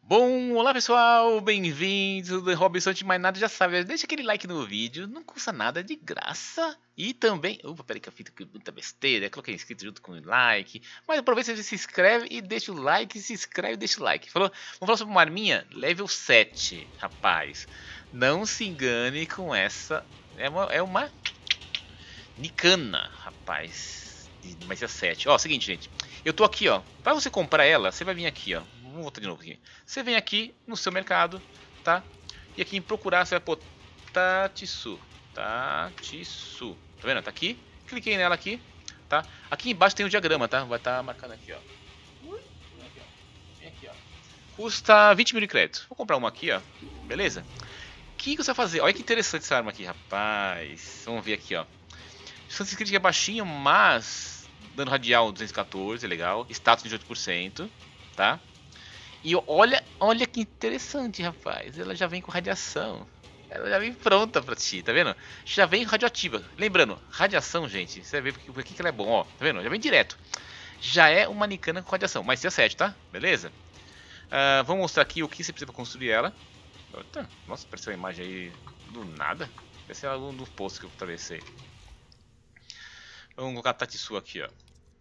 Bom, olá pessoal, bem-vindos do Robinson. De mais nada, já sabe, deixa aquele like no vídeo, não custa nada, de graça. E também, opa, peraí que eu fiz muita besteira, coloquei inscrito junto com o like. Mas aproveita e se inscreve e deixa o like, se inscreve e deixa o like. Vamos falar sobre uma arminha level 7, rapaz. Não se engane com essa, é uma Nicana, rapaz, mas é 7. Ó, seguinte, gente, eu tô aqui, ó, pra você comprar ela, você vai vir aqui, ó. Vamos voltar de novo aqui. Você vem aqui no seu mercado, tá? E aqui em procurar você vai pôr Tatsu. Tatsu. Tá vendo? Tá aqui. Cliquei nela aqui, tá? Aqui embaixo tem o diagrama, tá? Vai estar marcado aqui, ó. Vem aqui, ó. Custa 20 mil de crédito. Vou comprar uma aqui, ó. Beleza? O que você vai fazer? Olha que interessante essa arma aqui, rapaz. Vamos ver aqui, ó. Chance de crítica é baixinho, mas dano radial 214, é legal. Status de 8%, tá? E olha que interessante, rapaz. Ela já vem com radiação. Ela já vem pronta pra ti, tá vendo? Já vem radioativa. Lembrando, radiação, gente, você vai ver por que ela é bom, ó. Tá vendo? Já vem direto. Já é uma Nicana com radiação, mas é 7, tá? Beleza? Vamos mostrar aqui o que você precisa pra construir ela. Nossa, apareceu a imagem aí do nada. Deve ser algum dos posts que eu atravessei. Vamos colocar Tatsu aqui, ó.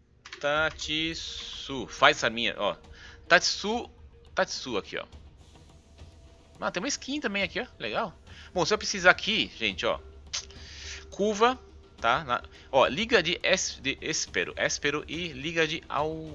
Tatsu. Faz essa minha, ó. Tatsu aqui, ó. Ah, tem uma skin também aqui, ó. Legal. Bom, se eu precisar aqui, gente, ó. Curva, tá? Ó, liga de Espero e liga de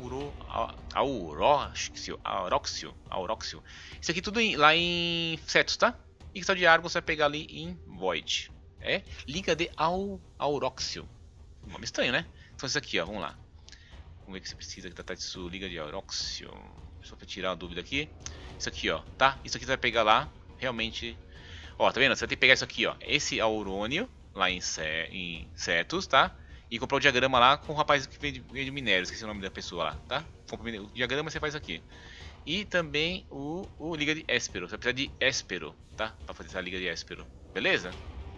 Auroxio. Isso aqui tudo lá em Cetus, tá? E questão de Argon você vai pegar ali em Void. É? Liga de Auroxio. Nome estranho, né? Então isso aqui, ó. Vamos lá. Vamos ver o que você precisa aqui da Tatsu, liga de Auroxio. Só pra tirar a dúvida aqui. Isso aqui, ó, tá? Isso aqui você vai pegar lá, realmente. Ó, tá vendo? Você vai ter que pegar isso aqui, ó. Esse Aurônio, lá em Cetus, tá? E comprar o diagrama lá com o rapaz que vende minérios, esqueci o nome da pessoa lá, tá? O diagrama você faz aqui. E também o liga de Espero. Você vai precisar de Espero, tá? Pra fazer essa liga de Espero. Beleza?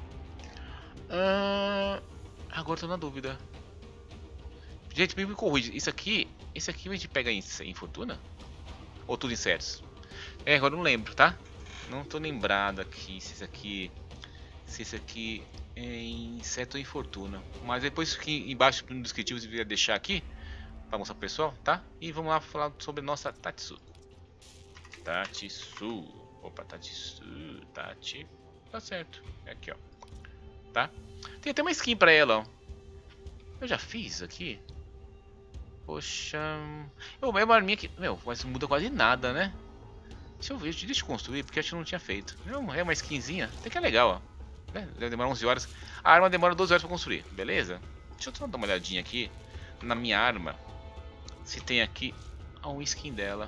Agora tô na dúvida. Gente, me corrige. Esse aqui a gente pega em Fortuna? Ou tudo em Cetus? Agora eu não lembro, tá? Não tô lembrado aqui se esse aqui é em Cetus ou em Fortuna. Mas depois aqui embaixo no descritivo eu devia deixar aqui pra mostrar pro pessoal, tá? E vamos lá falar sobre nossa Tatsu. Tatsu. Opa, Tatsu. Tati. Tá certo. É aqui, ó. Tá? Tem até uma skin pra ela, ó. Eu já fiz aqui. Poxa. É uma arminha que. Meu, mas não muda quase nada, né? Deixa eu ver, deixa eu construir, porque acho que eu não tinha feito. É uma skinzinha, até que é legal, ó. Deve demorar 11 horas. A arma demora 12 horas pra construir, beleza? Deixa eu só dar uma olhadinha aqui na minha arma. Se tem aqui uma skin dela.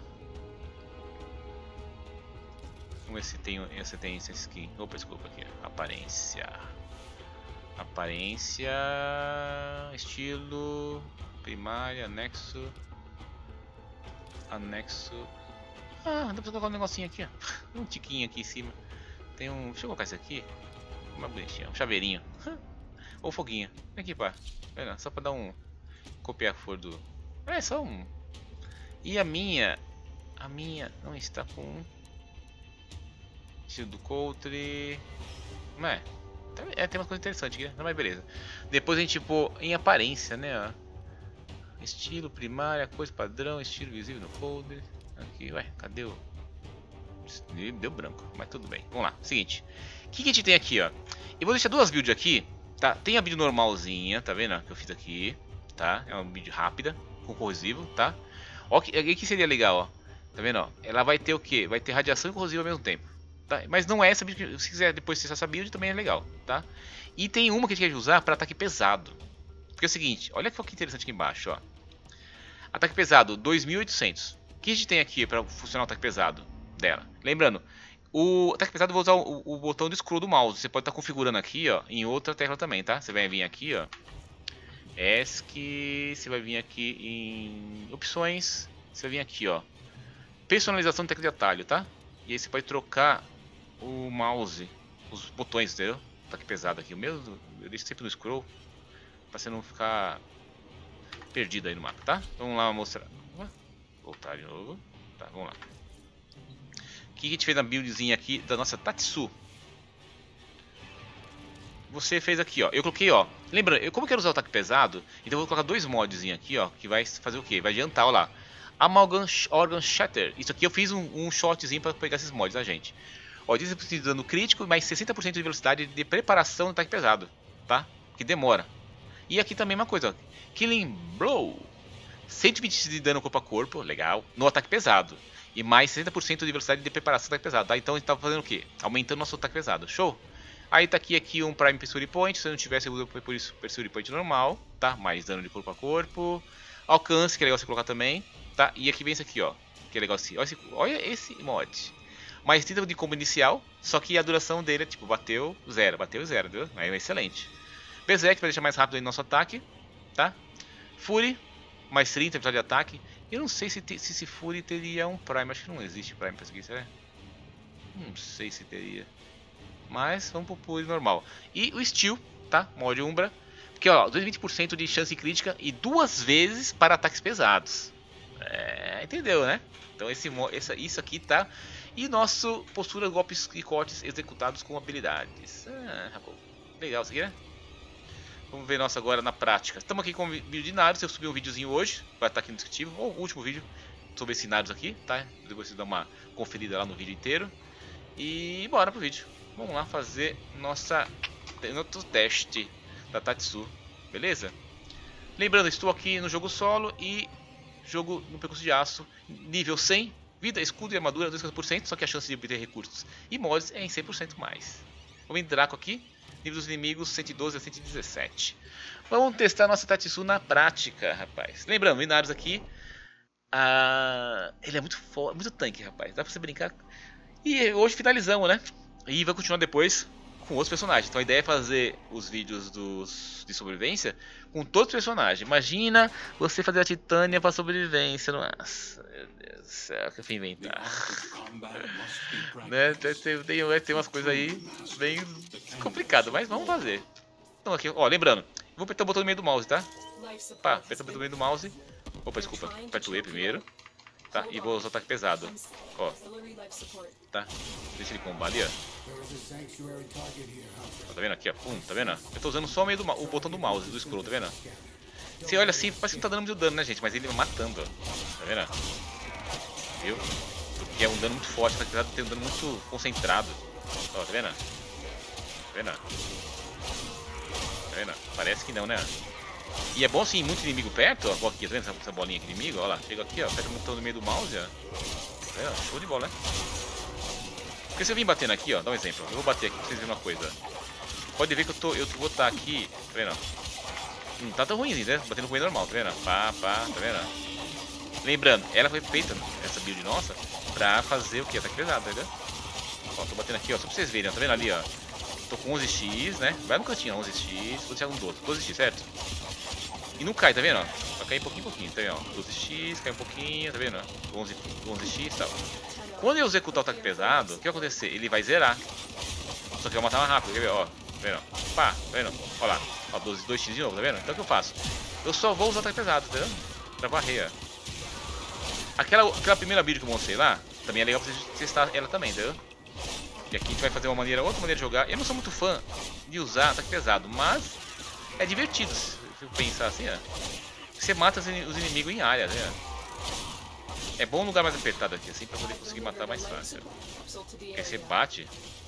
Vamos ver se tem essa skin. Opa, desculpa aqui. Aparência. Aparência. Estilo. Primária, anexo. Ah, dá pra colocar um negocinho aqui, ó. Um tiquinho aqui em cima. Tem um. Deixa eu colocar isso aqui. Uma bonitinha, um chaveirinho. Ou foguinho. Vem aqui, pá. Só pra dar um. Copiar a cor do. É só um. E a minha. A minha não está com. Estilo do Coutre. Não é? Tem umas coisas interessantes aqui, né? Mas beleza. Depois a gente pôr em aparência, né? Ó. Estilo, primária, coisa padrão, estilo visível no folder. Aqui, ué, cadê o... Deu branco, mas tudo bem. Vamos lá, seguinte. O que a gente tem aqui, ó? Eu vou deixar duas builds aqui, tá? Tem a build normalzinha, tá vendo? Que eu fiz aqui, tá? É uma build rápida, com corrosivo, tá? Ó, que seria legal, ó. Tá vendo, ó? Ela vai ter o quê? Vai ter radiação e corrosivo ao mesmo tempo, tá? Mas não é essa build, se quiser depois testar essa build também é legal, tá? E tem uma que a gente quer usar para ataque pesado. Porque é o seguinte, olha que interessante aqui embaixo, ó. Ataque pesado, 2800. O que a gente tem aqui para funcionar o ataque pesado dela? Lembrando, o ataque pesado eu vou usar o botão do scroll do mouse. Você pode estar configurando aqui, ó, em outra tecla também, tá? Você vai vir aqui, ó. ESC, você vai vir aqui em opções. Você vai vir aqui, ó. Personalização de tecla de atalho, tá? E aí você pode trocar o mouse, os botões, entendeu? Ataque pesado aqui. O meu eu deixo sempre no scroll, para você não ficar perdido aí no mapa, tá? Vamos lá mostrar. Voltar de novo. Tá, vamos lá. O que a gente fez na buildzinha aqui da nossa Tatsu? Você fez aqui, ó. Eu coloquei, ó. Lembra, como eu quero usar o ataque pesado, então eu vou colocar dois modzinhos aqui, ó. Que vai fazer o quê? Vai adiantar, ó lá. Amalgam Organ Shatter. Isso aqui eu fiz um shotzinho para pegar esses mods, tá, gente? Ó, 10% de dano crítico, mais 60% de velocidade de preparação do ataque pesado, tá? Que demora. E aqui também uma coisa, ó. Killing Blow. 120 de dano corpo a corpo, legal. No ataque pesado. E mais 60% de velocidade de preparação do ataque pesado, tá? Então a gente tá fazendo o quê? Aumentando nosso ataque pesado. Show? Aí tá aqui um Prime Pursuit Point. Se eu não tivesse, eu uso o Pursuit Point normal, tá? Mais dano de corpo a corpo. Alcance, que é legal você colocar também, tá? E aqui vem esse aqui, ó. Que é legal assim. Olha esse mod. Mais 30 de combo inicial, só que a duração dele é tipo, bateu zero, entendeu? Aí é excelente. Berserk para deixar mais rápido aí nosso ataque, tá? Fury, mais 30 de ataque. Eu não sei se esse Fury teria um Prime, acho que não existe Prime pra isso aqui, será? Não sei se teria. Mas vamos pro Fury normal. E o Steel, tá? Mod Umbra. Porque ó, 220% de chance crítica e 2 vezes para ataques pesados. Entendeu, né? Então isso aqui tá. E nosso postura, golpes e cortes executados com habilidades. Legal isso aqui, né? Vamos ver nossa agora na prática. Estamos aqui com o vídeo de Naruto. Eu subi um videozinho hoje, vai estar aqui no descritivo, ou o último vídeo sobre esse Naruto aqui, tá? Depois você dá uma conferida lá no vídeo inteiro. E bora pro vídeo. Vamos lá fazer nosso teste da Tatsu, beleza? Lembrando, estou aqui no jogo solo e jogo no percurso de aço, nível 100, vida, escudo e armadura 200%, só que a chance de obter recursos e mods é em 100% mais. Vamos em Draco aqui, nível dos inimigos 112 a 117. Vamos testar nossa Tatsu na prática, rapaz. Lembrando, o Inarius aqui, ele é muito forte, muito tanque, rapaz, dá pra você brincar. E hoje finalizamos, né? E vai continuar depois com outros personagens. Então a ideia é fazer os vídeos de sobrevivência com todos os personagens. Imagina você fazer a Titânia para sobrevivência. Nossa, meu Deus do céu, que eu fui inventar. Né? Tem umas coisas aí bem complicadas, mas vamos fazer. Então aqui, ó, lembrando, vou apertar o botão no meio do mouse, tá? Pá, aperta o botão no meio do mouse. Opa, desculpa, aperta o E primeiro. Tá? E vou usar o ataque pesado. Ó. Tá? Deixa ele combar ali, ó. Tá vendo aqui, ó? Tá vendo? Eu tô usando só o botão do mouse, do scroll, tá vendo? Você olha assim, parece que não tá dando muito dano, né, gente? Mas ele vai matando, ó. Tá vendo? Viu? Porque é um dano muito forte, tá pesado, tem um dano muito concentrado. Ó, tá vendo? Tá vendo? Tá vendo? Parece que não, né? E é bom assim, muito inimigo perto, ó, aqui, tá vendo essa bolinha aqui inimigo? Ó lá, chega aqui, ó, aperta o botão no meio do mouse, ó. Show de bola, né? Porque se eu vim batendo aqui, ó, dá um exemplo, eu vou bater aqui pra vocês verem uma coisa. Pode ver que eu vou estar aqui, tá vendo? Não tá tão ruimzinho, né? Batendo com o normal, tá vendo? Pá, tá vendo? Lembrando, ela foi feita, essa build nossa, pra fazer o que? Ataque pesado, tá vendo? Ó, tô batendo aqui, ó, só pra vocês verem, ó, tá vendo ali, ó? Tô com 11x, né? Vai no cantinho, 11x, vou deixar um 12x, certo? E não cai, tá vendo? Vai cair pouquinho em pouquinho, tá vendo? 12x, cai um pouquinho, tá vendo? 11x e tal. Quando eu executar o ataque pesado, o que vai acontecer? Ele vai zerar. Só que vai matar mais rápido, quer ver? Ó, tá vendo? Pá, tá vendo? Ó lá, ó, 2x de novo, tá vendo? Então o que eu faço? Eu só vou usar o ataque pesado, tá vendo? Pra varrer, ó. Aquela primeira build que eu mostrei lá, também é legal pra você testar ela também, entendeu? E aqui a gente vai fazer outra maneira de jogar. Eu não sou muito fã de usar ataque pesado, mas é divertido se eu pensar assim, ó. Você mata os inimigos em área, né? É bom um lugar mais apertado aqui, assim, pra poder conseguir matar mais fácil. Porque aí você bate.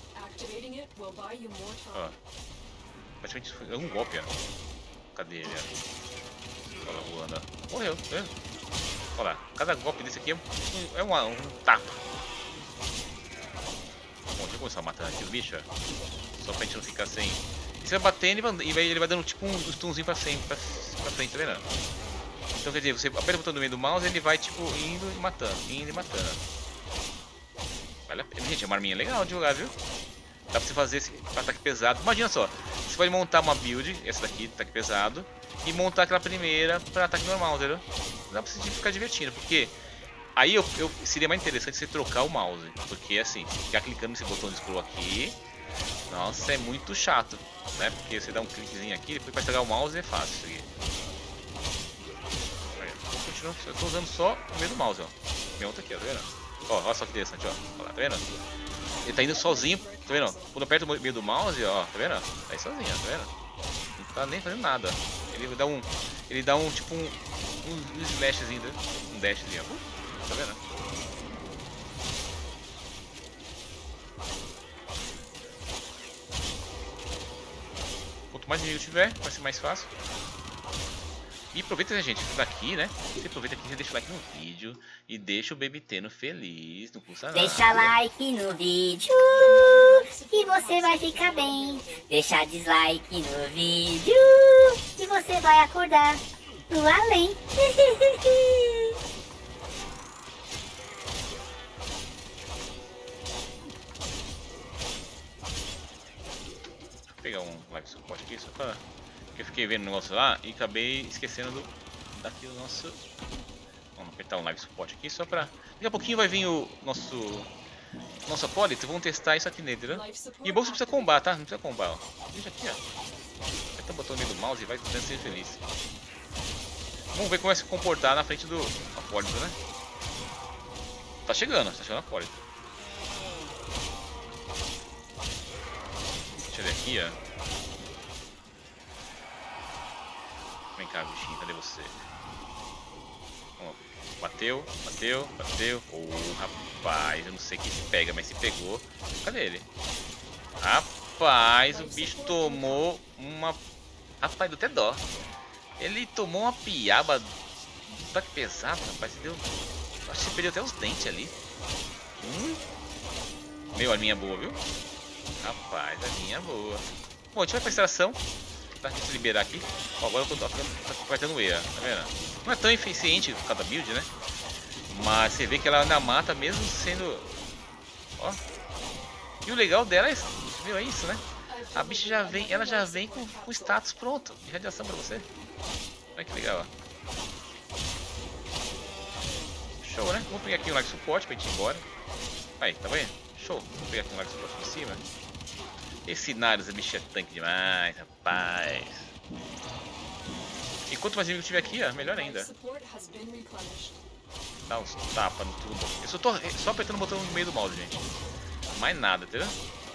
Ó. Praticamente é um golpe, ó. Cadê ele, ó? Olha lá, voando, ó. Morreu, tá vendo? Olha lá, cada golpe desse aqui é um tapa. Bom, deixa eu começar a matar aqui os bichos, ó. Só pra gente não ficar sem. E você vai batendo e ele vai dando tipo um stunzinho pra frente, tá vendo? Então quer dizer, você aperta o botão no meio do mouse, ele vai tipo indo e matando, Vale a pena. Gente, é uma arminha legal de jogar, viu? Dá pra você fazer esse ataque pesado. Imagina só, você pode montar uma build, essa daqui, ataque pesado, e montar aquela primeira pra ataque normal, entendeu? Dá pra você ficar divertindo, porque aí seria mais interessante você trocar o mouse. Porque assim, ficar clicando nesse botão de scroll aqui, nossa, é muito chato, né? Porque você dá um cliquezinho aqui, depois pra estragar o mouse é fácil isso aqui. Eu tô usando só o meio do mouse, ó. Minha outra aqui, ó, tá vendo? Ó, olha só que interessante, ó. Olha lá, tá vendo? Ele tá indo sozinho, tá vendo? Quando aperta o meio do mouse, ó, tá vendo? Tá aí sozinho, ó, tá vendo? Não tá nem fazendo nada. Ele dá um tipo um slashzinho, um dashzinho, ó. Tá vendo? Quanto mais inimigo tiver, vai ser mais fácil. E aproveita, né, gente, daqui, né? Você aproveita aqui, você deixa o like no vídeo e deixa o Baby Teno feliz, não custa nada. Deixa like no vídeo e você vai ficar bem. Deixa dislike no vídeo e você vai acordar no além. Vou pegar um live suporte aqui só pra... Porque eu fiquei vendo o negócio lá e acabei esquecendo daqui o nosso... Vamos apertar um live suporte aqui só pra... Daqui a pouquinho vai vir o nosso acólito, vamos testar isso aqui nele, entendeu? E o bolso precisa combar, tá? Não precisa combar, ó. Deixa aqui, ó. Aperta o botão no meio do mouse e vai tentando ser feliz. Vamos ver como vai se comportar na frente do acólito, né? Tá chegando o acólito. Deixa eu ver aqui, ó. Vem cá, bichinho, cadê você? Bateu. Rapaz, eu não sei quem se pega, mas se pegou. Cadê ele? Rapaz, o bicho tomou uma... Rapaz, deu até dó. Ele tomou uma piaba. Tá que pesado, rapaz. Você deu... Acho que você perdeu até os dentes ali. Meu, a minha é boa, viu? Rapaz, a minha é boa. Bom, a gente vai pra extração. Tá, deixa eu liberar aqui. Ó, agora eu tô apertando E, tá vendo? Não é tão eficiente por causa da build, né? Mas você vê que ela ainda mata mesmo sendo... Ó. E o legal dela é isso, viu? É isso, né? A bicha já vem, ela já vem com o status pronto de radiação pra você. Olha que legal, ó. Show, né? Vamos pegar aqui um live suporte pra gente ir embora. Aí, tá vendo? Show. Vamos pegar aqui um live suporte por cima. Esse Narius, a bicha é tanque demais, rapaz. E quanto mais inimigo tiver aqui, ó, melhor ainda. Dá uns tapas no tubo. Eu só tô apertando o botão no meio do mouse, gente. Mais nada, entendeu?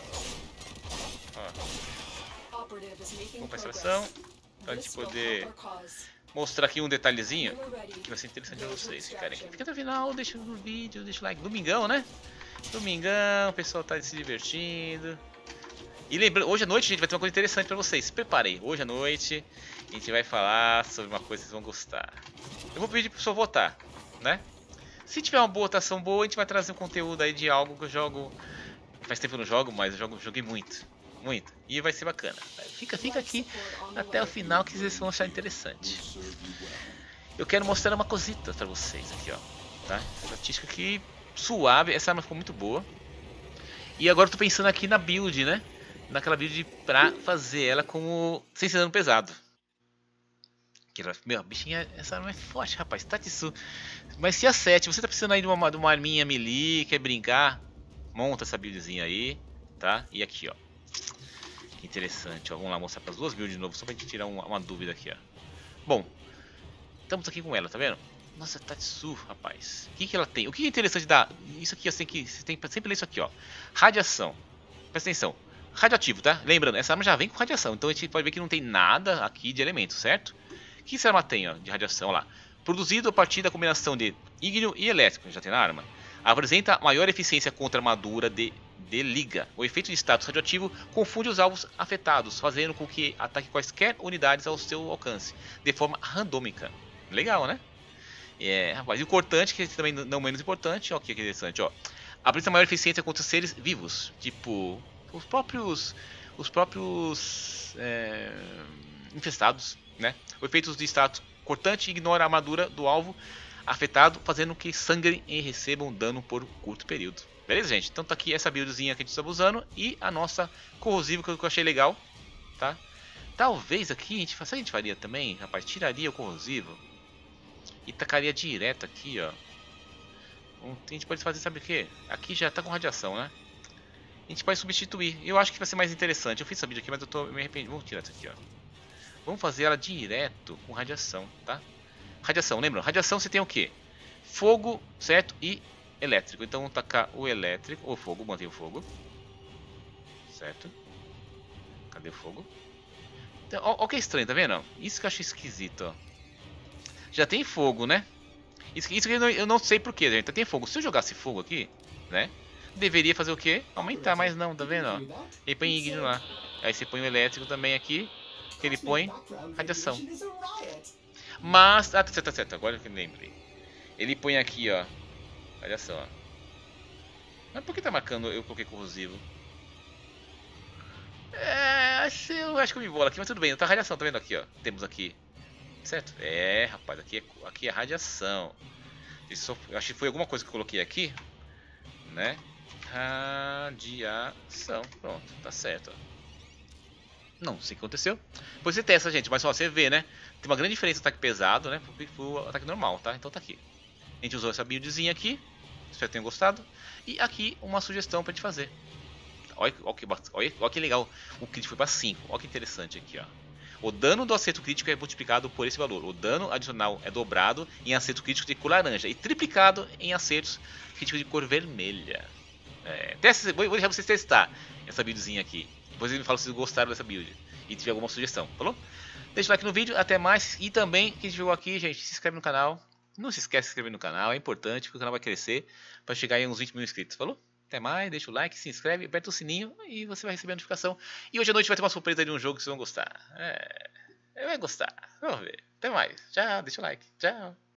Ó. Vamos pra extração. Pra gente poder mostrar aqui um detalhezinho que vai ser interessante pra vocês ficarem aqui. Fica até o final, deixa no vídeo, deixa o like. Domingão, né? Domingão, o pessoal tá se divertindo. E lembrando, hoje à noite, gente, vai ter uma coisa interessante pra vocês. Se preparem, hoje à noite a gente vai falar sobre uma coisa que vocês vão gostar. Eu vou pedir pro pessoal votar, né? Se tiver uma votação boa, a gente vai trazer um conteúdo aí de algo que eu jogo. Faz tempo que eu não jogo, mas eu joguei muito. Muito. E vai ser bacana. Fica aqui até o final que vocês vão achar interessante. Eu quero mostrar uma cosita pra vocês aqui, ó. Tá? Estatística aqui suave. Essa arma ficou muito boa. E agora eu tô pensando aqui na build, né? Naquela build pra fazer ela como sem ser dano pesado. Meu, a bichinha, essa arma é forte, rapaz. Tatsu. Mas se a 7, você tá precisando aí de uma arminha melee, quer brincar, monta essa buildzinha aí, tá? E aqui, ó. Que interessante, ó. Vamos lá mostrar para as duas builds de novo, só pra gente tirar uma dúvida aqui, ó. Bom, estamos aqui com ela, tá vendo? Nossa, Tatsu, rapaz. O que ela tem? O que é interessante da... Isso aqui, você tem que sempre ler isso aqui, ó. Radiação. Presta atenção. Radioativo, tá? Lembrando, essa arma já vem com radiação, então a gente pode ver que não tem nada aqui de elemento, certo? O que essa arma tem, ó, de radiação, ó lá? Produzido a partir da combinação de ígneo e elétrico, já tem na arma. Apresenta maior eficiência contra armadura de liga. O efeito de status radioativo confunde os alvos afetados, fazendo com que ataque quaisquer unidades ao seu alcance, de forma randômica. Legal, né? É, rapaz, e o cortante, que é também não menos importante, ó, que interessante, ó. Apresenta maior eficiência contra seres vivos, tipo os próprios infestados, né? O efeito de status cortante ignora a armadura do alvo afetado, fazendo que sangrem e recebam dano por curto período. Beleza, gente? Então tá aqui essa buildzinha que a gente está usando e a nossa corrosiva que eu achei legal, tá? Talvez aqui a gente faria também, rapaz, tiraria o corrosivo e tacaria direto aqui, ó. A gente pode fazer, sabe o que? Aqui já tá com radiação, né? A gente pode substituir. Eu acho que vai ser mais interessante. Eu fiz essa build aqui, mas eu tô me arrependendo. Vamos tirar isso aqui, ó. Vamos fazer ela direto com radiação, tá? Radiação, lembra? Radiação você tem o quê? Fogo, certo? E elétrico. Então vamos tacar o elétrico, o fogo, mantém o fogo. Certo. Cadê o fogo? Então, ó que é estranho, tá vendo? Isso que eu acho esquisito, ó. Já tem fogo, né? Isso que eu não sei porquê, gente. Então, tem fogo. Se eu jogasse fogo aqui, né? Deveria fazer o quê? Aumentar, mas não, tá vendo? Ó? Ele põe ígneo lá. Aí você põe o elétrico também aqui. Que ele põe radiação. Mas. Ah, tá certo. Agora que eu lembrei. Ele põe aqui, ó. Olha só. Mas por que tá marcando eu coloquei corrosivo? Eu acho que eu me bolo aqui, mas tudo bem. Tá radiação, tá vendo aqui, ó. Temos aqui. Certo? É, rapaz, aqui é radiação. Eu acho que foi alguma coisa que eu coloquei aqui, né? Radiação. Pronto, tá certo. Não sei o que aconteceu. Depois você testa, gente, mas só você vê, né? Tem uma grande diferença no ataque pesado, né? Pro ataque normal, tá? Então tá aqui. A gente usou essa buildzinha aqui. Espero que tenham gostado. E aqui uma sugestão pra gente fazer. Olha que legal. O crítico foi pra 5. Olha que interessante aqui, ó. O dano do acerto crítico é multiplicado por esse valor. O dano adicional é dobrado em acerto crítico de cor laranja e triplicado em acertos críticos de cor vermelha. Vou deixar vocês testar essa buildzinha aqui. Depois me falam se vocês gostaram dessa build e tiver alguma sugestão, falou? Deixa o like no vídeo, até mais. E também, quem chegou aqui, gente, se inscreve no canal. Não se esquece de se inscrever no canal, é importante, porque o canal vai crescer para chegar em uns 20 mil inscritos, falou? Até mais, deixa o like, se inscreve, aperta o sininho e você vai receber a notificação. E hoje à noite vai ter uma surpresa de um jogo que vocês vão gostar. Vai gostar, vamos ver. Até mais, tchau, deixa o like, tchau.